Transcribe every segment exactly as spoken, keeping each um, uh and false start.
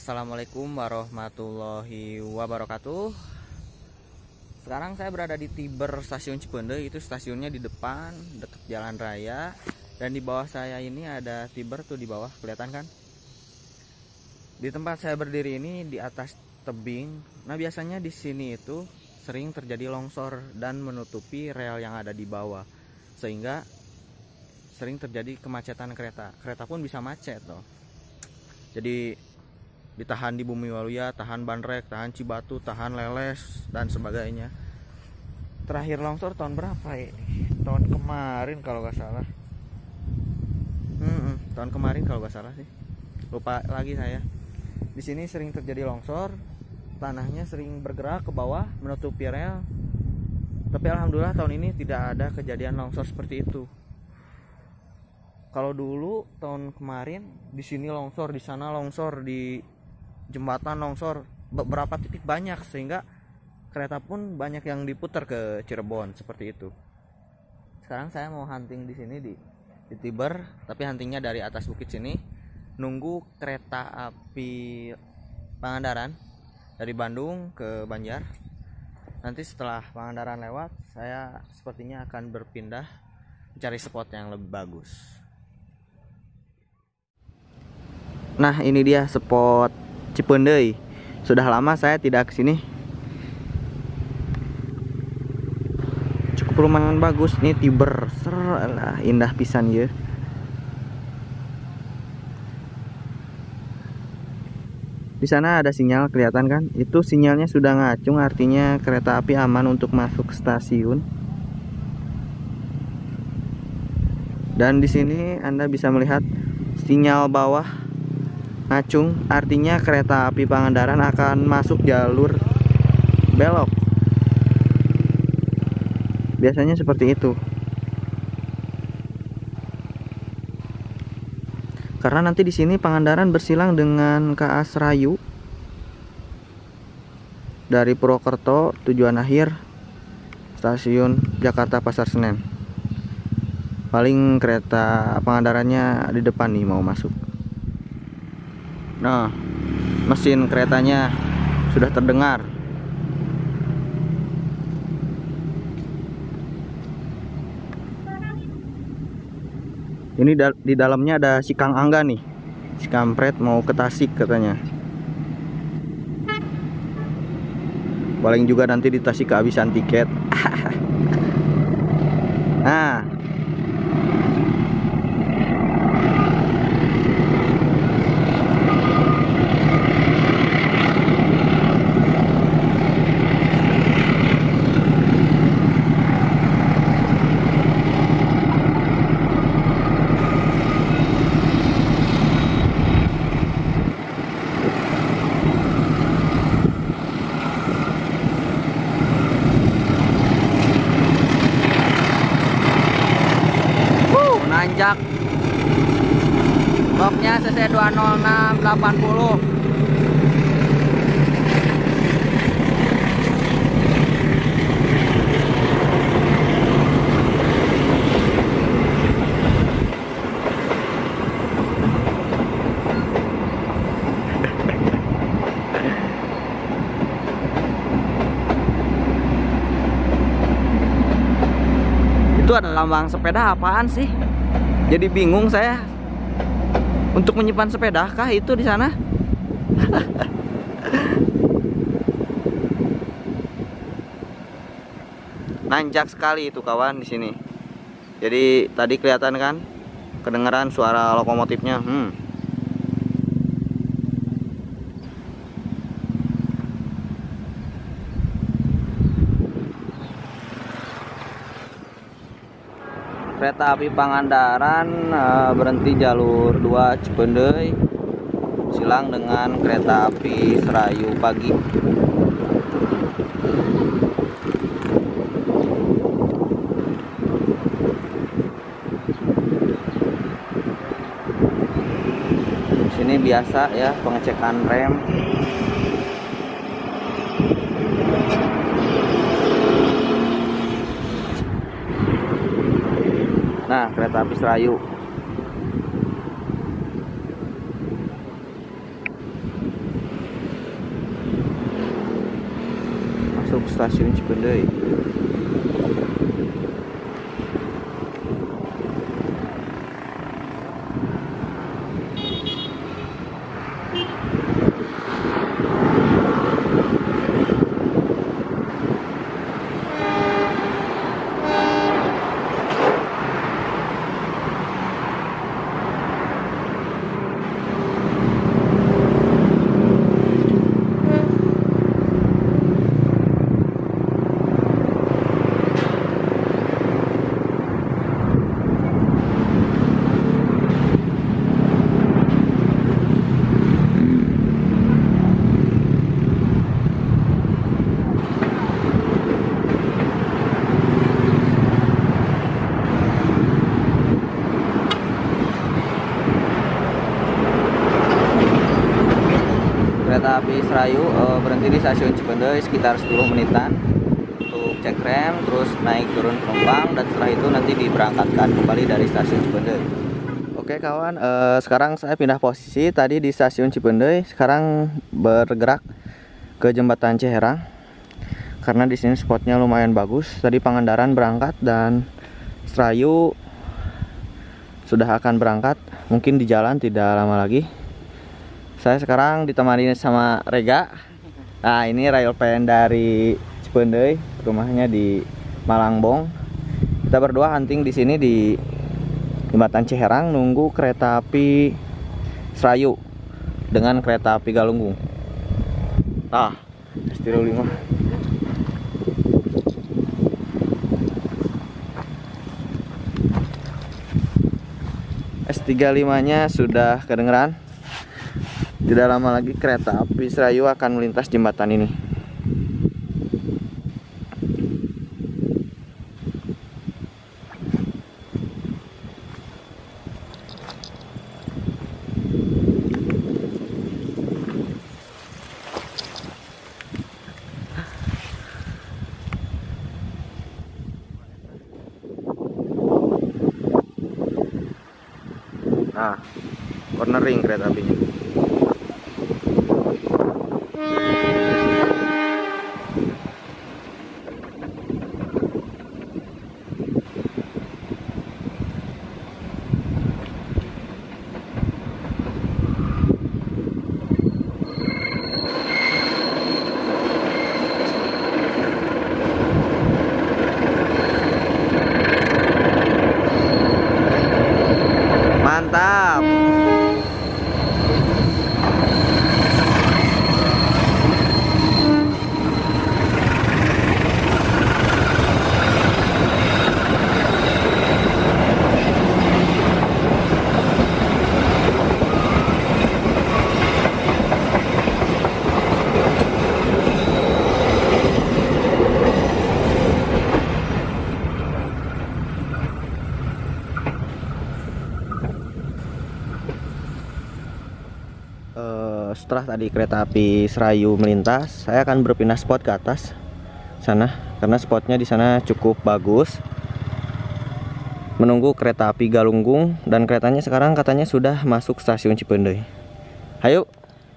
Assalamualaikum warahmatullahi wabarakatuh. Sekarang saya berada di Tiber Stasiun Cipeundeuh. Itu stasiunnya di depan dekat jalan raya. Dan di bawah saya ini ada Tiber tuh di bawah, kelihatan kan? Di tempat saya berdiri ini di atas tebing. Nah, biasanya di sini itu sering terjadi longsor dan menutupi rel yang ada di bawah. Sehingga sering terjadi kemacetan kereta. Kereta pun bisa macet loh. Jadi ditahan di Bumi Waluya, tahan Bandrek, tahan Cibatu, tahan Leles dan sebagainya. Terakhir longsor tahun berapa ini? Tahun kemarin kalau nggak salah. Hmm, tahun kemarin kalau nggak salah sih. Lupa lagi saya. Di sini sering terjadi longsor, tanahnya sering bergerak ke bawah menutupi rel. Tapi alhamdulillah tahun ini tidak ada kejadian longsor seperti itu. Kalau dulu tahun kemarin di sini longsor, di sana longsor, di jembatan longsor, beberapa titik banyak, sehingga kereta pun banyak yang diputar ke Cirebon seperti itu. Sekarang saya mau hunting di sini di, di Tiber, tapi huntingnya dari atas bukit sini, nunggu kereta api Pangandaran dari Bandung ke Banjar. Nanti setelah Pangandaran lewat, saya sepertinya akan berpindah mencari spot yang lebih bagus. Nah, ini dia spot Cipeundeuh. Sudah lama saya tidak ke sini. Cukup lumayan bagus nih Tiber. Serlah indah pisan ya. Di sana ada sinyal, kelihatan kan? Itu sinyalnya sudah ngacung, artinya kereta api aman untuk masuk stasiun. Dan di sini Anda bisa melihat sinyal bawah ngacung, artinya kereta api Pangandaran akan masuk jalur belok. Biasanya seperti itu. Karena nanti di sini Pangandaran bersilang dengan K A Serayu dari Purwokerto, tujuan akhir stasiun Jakarta Pasar Senen. Paling kereta Pangandarannya di depan nih mau masuk. Nah, mesin keretanya sudah terdengar. Ini da di dalamnya ada si Kang Angga nih. Si kampret mau ke Tasik katanya. Paling juga nanti di Tasik kehabisan tiket. Nah, nanjak bloknya C C dua nol enam delapan puluh. Itu ada lambang sepeda apaan sih? Jadi bingung saya. Untuk menyimpan sepeda kah itu di sana? Nanjak sekali itu kawan di sini. Jadi tadi kelihatan kan? Kedengeran suara lokomotifnya. Hmm. Kereta api Pangandaran uh, berhenti jalur dua Cipeundeuh, silang dengan kereta api Serayu pagi. Di sini biasa ya pengecekan rem. Nah, kereta api Serayu. stasiun Cipeundeuy. Kereta api Serayu uh, berhenti di stasiun Cipeundeuy sekitar sepuluh menitan untuk cek rem, terus naik turun penumpang, dan setelah itu nanti diberangkatkan kembali dari stasiun Cipeundeuy. Oke kawan, uh, sekarang saya pindah posisi. Tadi di stasiun Cipeundeuy, sekarang bergerak ke jembatan Ciherang karena di sini spotnya lumayan bagus. Tadi Pangandaran berangkat dan Serayu sudah akan berangkat, mungkin di jalan tidak lama lagi. Saya sekarang ditemani sama Rega. Nah, ini railpen dari Cipeundeuy, rumahnya di Malangbong. Kita berdua hunting di sini di jembatan Ciherang nunggu kereta api Serayu dengan kereta api Galunggung. Ah, S tiga puluh lima. S tiga puluh lima-nya sudah kedengeran. Tidak lama lagi kereta api Serayu akan melintas jembatan ini. Nah, cornering kereta apinya. Mantap. Setelah tadi kereta api Serayu melintas, saya akan berpindah spot ke atas sana karena spotnya di sana cukup bagus. Menunggu kereta api Galunggung dan keretanya sekarang katanya sudah masuk stasiun Cipeundeuy. Hayo.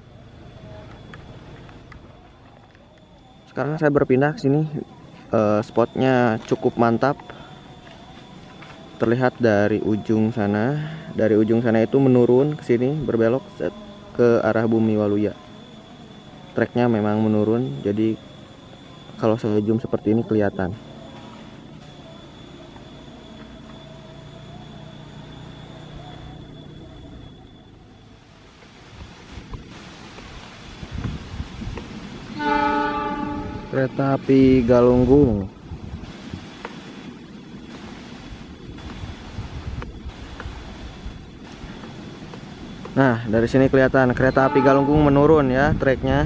Sekarang saya berpindah ke sini. Uh, spotnya cukup mantap. Terlihat dari ujung sana. Dari ujung sana itu menurun ke sini, berbelok set ke arah Bumi Waluya. Treknya memang menurun, jadi kalau saya zoom seperti ini kelihatan. Kereta api Galunggung. Nah, dari sini kelihatan kereta api Galunggung menurun ya treknya.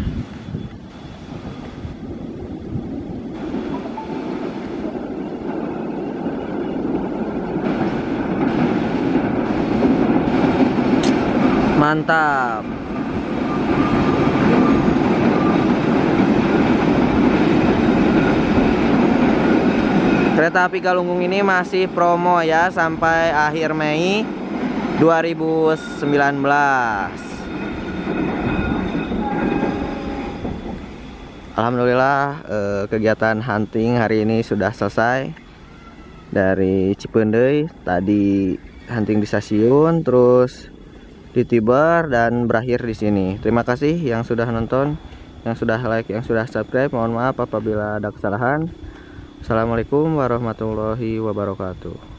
Mantap. Kereta api Galunggung ini masih promo ya sampai akhir Mei dua ribu sembilan belas. Alhamdulillah eh, kegiatan hunting hari ini sudah selesai. Dari Cipeundeuy tadi hunting di stasiun, terus di Tiber, dan berakhir di sini. Terima kasih yang sudah nonton, yang sudah like, yang sudah subscribe. Mohon maaf apabila ada kesalahan. Assalamualaikum warahmatullahi wabarakatuh.